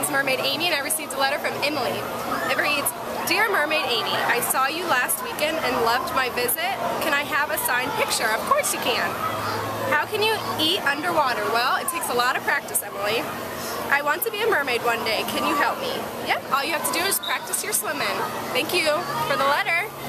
is Mermaid Amy, and I received a letter from Emily. It reads, "Dear Mermaid Amy, I saw you last weekend and loved my visit. Can I have a signed picture?" Of course you can. "How can you eat underwater?" Well, it takes a lot of practice, Emily. "I want to be a mermaid one day. Can you help me?" Yep, all you have to do is practice your swimming. Thank you for the letter.